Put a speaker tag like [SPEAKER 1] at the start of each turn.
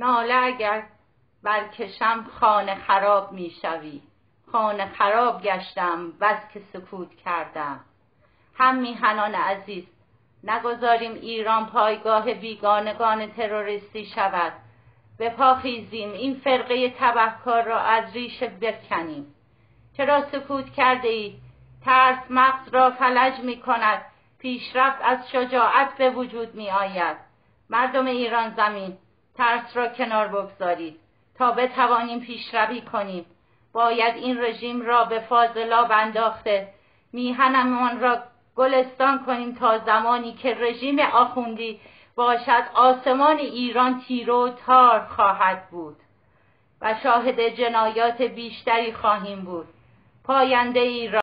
[SPEAKER 1] ناله اگر برکشم خانه خراب میشوی. خانه خراب گشتم بس که سکوت کردم. هم میهنان عزیز، نگذاریم ایران پایگاه بیگانگان تروریستی شود. به پا خیزیم، این فرقه تبهکار را از ریشه بکنیم. چرا سکوت کرده ای؟ ترس مغز را فلج می کند. پیشرفت از شجاعت به وجود می آید. مردم ایران زمین، ترس را کنار بگذارید تا بتوانیم پیشروی کنیم. باید این رژیم را به فاضلاب انداخته میهنمان را گلستان کنیم تا زمانی که رژیم آخوندی باشد آسمان ایران تیره و تار خواهد بود و شاهد جنایات بیشتری خواهیم بود. پاینده ایران